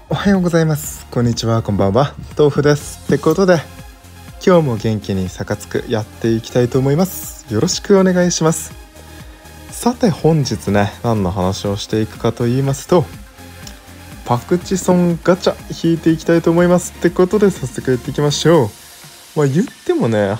おはようございます。こんにちは、こんばんは。豆腐です。ってことで今日も元気にサカツクやっていきたいと思います。よろしくお願いします。さて本日ね、何の話をしていくかと言いますと、パクチソンガチャ引いていきたいと思います。ってことで早速やっていきましょう。言ってもね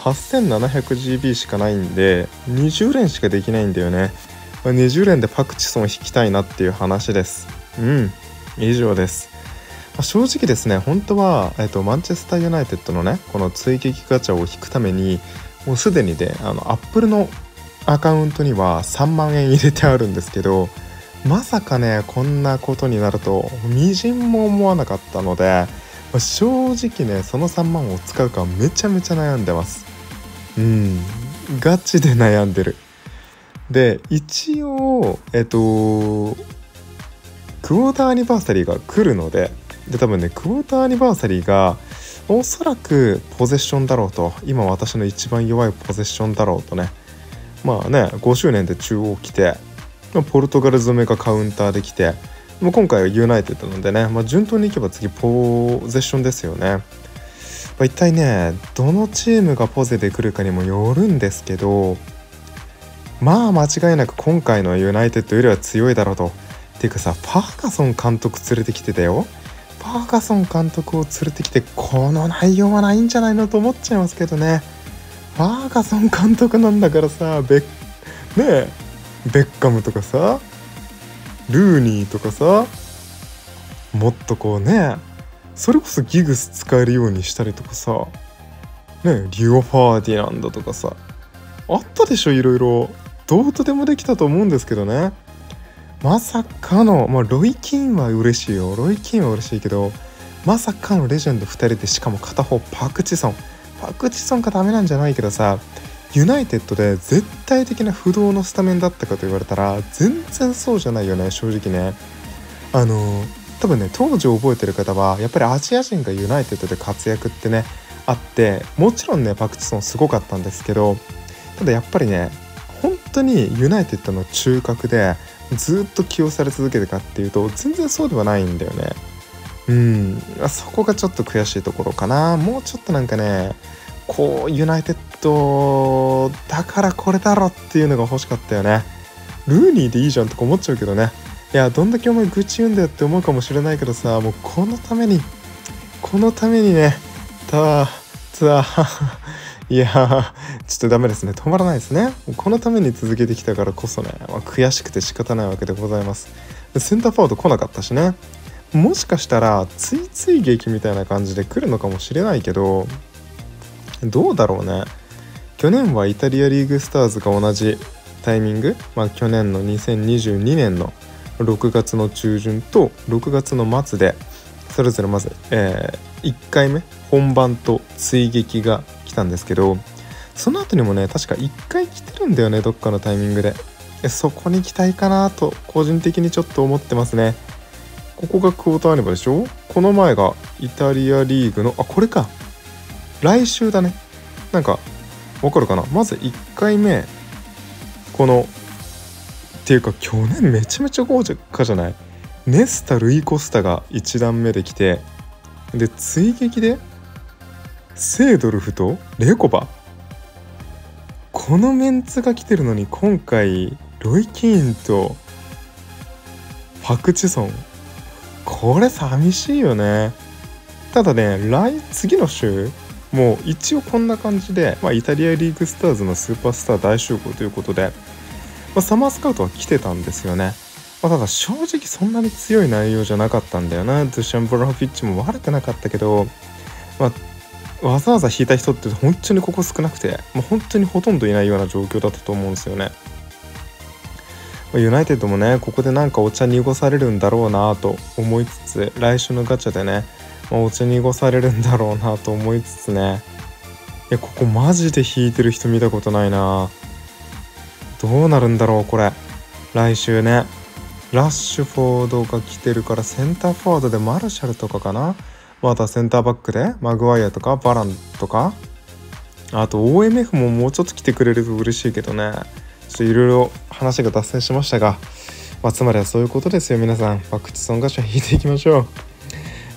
8700GB しかないんで20連しかできないんだよね。20連でパクチソン引きたいなっていう話です。以上です。正直ですね、本当は、マンチェスターユナイテッドのねこの追撃ガチャを引くためにもうすでにでアップルのアカウントには3万円入れてあるんですけど、まさかねこんなことになるとみじんも思わなかったので、正直ねその3万を使うかめちゃめちゃ悩んでます。ガチで悩んでる。で一応クォーターアニバーサリーが来るので、多分ねクォーターアニバーサリーがおそらくポゼッションだろうと、今私の一番弱いポゼッションだろうとね、5周年で中央来て、ポルトガル染めがカウンターで来て、今回はユナイテッドなんでね、順当にいけば次ポゼッションですよね。一体ねどのチームがポゼで来るかにもよるんですけど、間違いなく今回のユナイテッドよりは強いだろうと。っていうかさ、パーカソン監督連れてきてたよ。パーカソン監督を連れてきてこの内容はないんじゃないのと思っちゃいますけどね。パーカソン監督なんだからさ、ベッカムとかさルーニーとかさ、もっとこうね、それこそギグス使えるようにしたりとかさね、リオ・ファーディナンドとかさあったでしょ。いろいろどうとでもできたと思うんですけどね。まさかの、ロイ・キーンは嬉しいよ。ロイ・キーンは嬉しいけど、まさかのレジェンド2人で、しかも片方パクチソンがダメなんじゃないけどさ、ユナイテッドで絶対的な不動のスタメンだったかと言われたら全然そうじゃないよね、正直ね。多分ね当時覚えてる方はやっぱりアジア人がユナイテッドで活躍ってねあって、もちろんねパクチソンすごかったんですけど、ただやっぱりね本当にユナイテッドの中核でずっと起用され続けてかっていうと全然そうではないんだよね。そこがちょっと悔しいところかな。もうちょっとなんかねこうユナイテッドだからこれだろっていうのが欲しかったよね。ルーニーでいいじゃんとか思っちゃうけどね。いやどんだけお前愚痴言うんだよって思うかもしれないけどさ、もうこのためにねいやちょっとダメですね、止まらないですね。このために続けてきたからこそね、悔しくて仕方ないわけでございます。センターフォワード来なかったしね、もしかしたらついつい劇みたいな感じで来るのかもしれないけど、どうだろうね。去年はイタリアリーグスターズが同じタイミング、去年の2022年の6月の中旬と6月の末でそれぞれまず、1回目本番と追撃が来たんですけど、その後にもね確か1回来てるんだよね、どっかのタイミングで。そこに期待かなと個人的にちょっと思ってますね。ここがクォーターアニバでしょ。この前がイタリアリーグのこれか、来週だね。なんかわかるかな。まず1回目このっていうか去年めちゃめちゃ豪華じゃない。ネスタ・ルイ・コスタが1段目で来て、で追撃でセードルフとレコバ、このメンツが来てるのに今回ロイ・キーンとパクチソン、これ寂しいよね。ただね次の週もう一応こんな感じで、イタリアリーグスターズのスーパースター大集合ということで、サマースカウトは来てたんですよね。ただ正直そんなに強い内容じゃなかったんだよな。ドゥシャン・ブラホフィッチも悪くなかったけど、わざわざ引いた人って本当にここ少なくて、本当にほとんどいないような状況だったと思うんですよね。ユナイテッドもねここでなんかお茶濁されるんだろうなと思いつつ、来週のガチャでね、お茶濁されるんだろうなと思いつつね、ここマジで引いてる人見たことないな。どうなるんだろうこれ来週ね。ラッシュフォードが来てるからセンターフォワードでマルシャルとかかな。またセンターバックでマグワイアとかバランとか、あと OMF ももうちょっと来てくれると嬉しいけどね。ちょっといろいろ話が脱線しましたが、つまりはそういうことですよ皆さん。パクチソンガチャ引いていきましょう。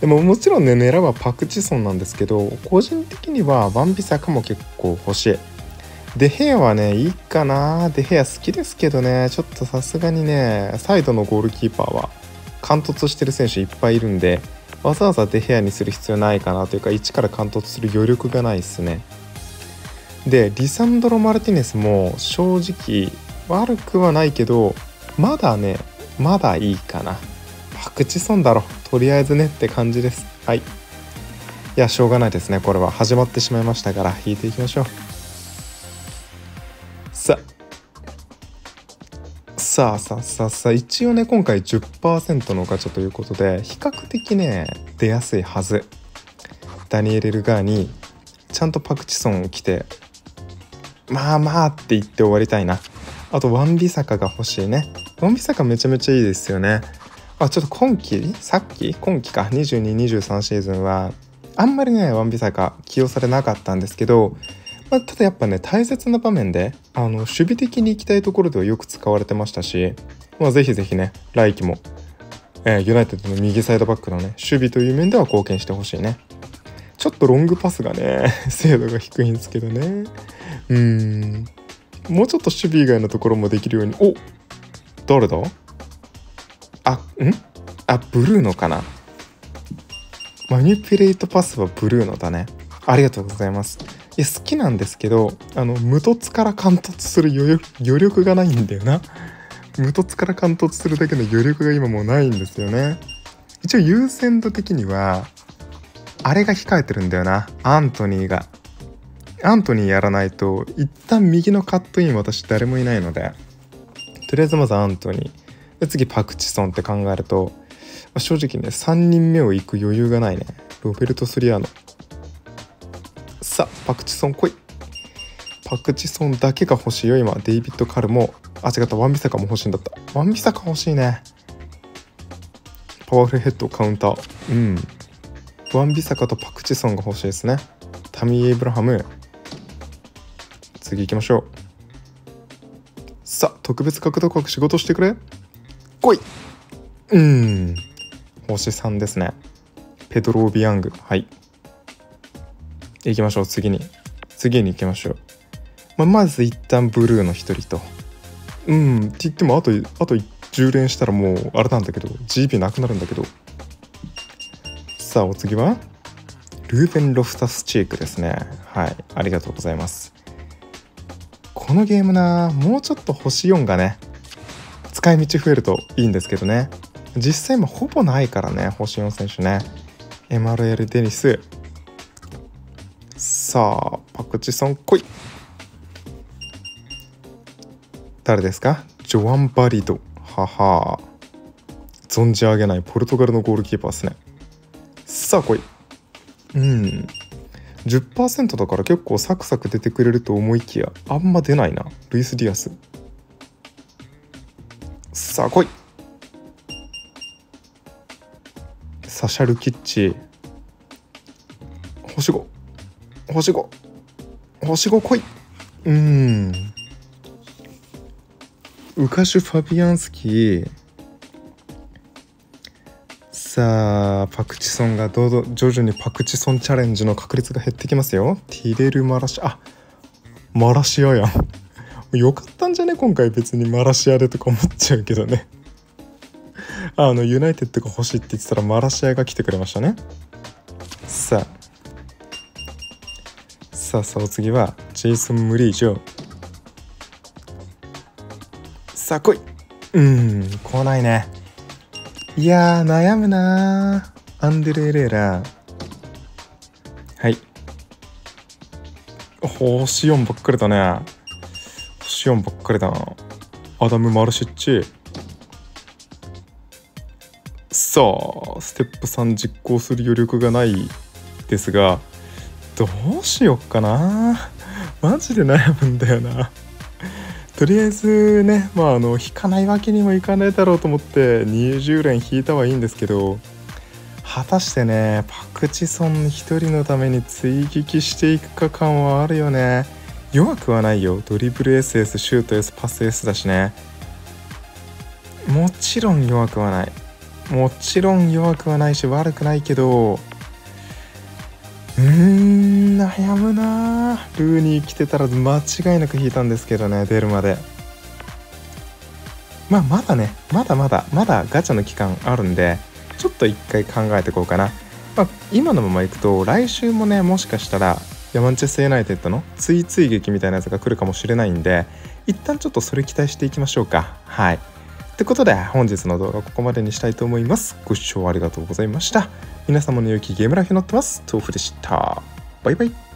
でももちろんね狙うはパクチソンなんですけど、個人的にはワンビサカも結構欲しい。デヘアはねいいかな。デヘア好きですけどね、ちょっとさすがにねサイドのゴールキーパーは貫突してる選手いっぱいいるんで、わざわざデヘアにする必要ないかなというか、一から貫突する余力がないですね。でリサンドロ・マルティネスも正直悪くはないけど、まだいいかな。パクチソンだろとりあえずねって感じです。はい、いやしょうがないですね。これは始まってしまいましたから引いていきましょう。さあ一応ね今回 10% のガチャということで比較的ね出やすいはず。ダニエル・ルガーにちゃんとパクチソンを着てまあって言って終わりたいな。あとワンビサカが欲しいね。ワンビサカめちゃめちゃいいですよね。ちょっと今期か22、23シーズンはあんまりねワンビサカ起用されなかったんですけど、ただやっぱね大切な場面で守備的に行きたいところではよく使われてましたし、ぜひぜひね来季も、ユナイテッドの右サイドバックのね守備という面では貢献してほしいね。ちょっとロングパスがね精度が低いんですけどね。もうちょっと守備以外のところもできるように。お、誰だ？ブルーノかな。マニピュレートパスはブルーノだね。ありがとうございます。好きなんですけど無凸から貫突する余力がないんだよな。無凸から貫突するだけの余力が今もうないんですよね。一応優先度的にはあれが控えてるんだよな。アントニーやらないと一旦右のカットイン私誰もいないので、とりあえずまずアントニーで次パクチソンって考えると、正直ね3人目を行く余裕がないね。ロベルト・スリアーノ。さあパクチソン来い。パクチソンだけが欲しいよ今。デイビッド・カルも違った、ワンビサカも欲しいんだった。ワンビサカ欲しいね。パワフルヘッドカウンター。ワンビサカとパクチソンが欲しいですね。タミー・エイブラハム。次行きましょう。さあ特別角度角仕事してくれ。来い。星3ですね。ペドロ・オビヤング。はい行きましょう。次に行きましょう。まず一旦ブルーの1人とって言ってもあと10連したらもうあれなんだけど GP なくなるんだけど。さあお次はルーベン・ロフタスチークですね。はいありがとうございます。このゲームもうちょっと星4がね使い道増えるといいんですけどね。実際もほぼないからね星4選手ね。エマルエル・デニス。さあパクチソン来い。誰ですか？ジョアン・バリド。存じ上げないポルトガルのゴールキーパーですね。さあ来い。10% だから結構サクサク出てくれると思いきやあんま出ないな。ルイス・ディアス。さあ来い。サシャル・キッチ。星5来い。ウカシュ・ファビアンスキー。さあパクチソンが徐々にパクチソンチャレンジの確率が減ってきますよ。ティレル・マラシア。マラシアやんよかったんじゃね今回。別にマラシアでとか思っちゃうけどねユナイテッドが欲しいって言ってたらマラシアが来てくれましたね。さあお次はジェイソン・ムリージョ。さあ来い。来ないね。いや悩むな。アンデル・エレーラ。はい星4ばっかりだね。星4ばっかりだな。アダム・マルシッチ。さあステップ3実行する余力がないですが、どうしよっかな。マジで悩むんだよな。とりあえずね引かないわけにもいかないだろうと思って20連引いたはいいんですけど、果たしてねパクチソン1人のために追撃していくか感はあるよね。弱くはないよ。ドリブル SS シュート S パス S だしね。もちろん弱くはない。 もちろん弱くはないし悪くないけど、悩むな。ルーニー来てたら間違いなく引いたんですけどね、出るまで。まだね、まだガチャの期間あるんで、ちょっと一回考えていこうかな。今のままいくと来週もね、もしかしたらマンチェスターユナイテッドのついつい劇みたいなやつが来るかもしれないんで、一旦ちょっとそれ期待していきましょうか。はい。ってことで本日の動画はここまでにしたいと思います。ご視聴ありがとうございました。皆様の良きゲームライフになってます。豆腐でした。バイバイ。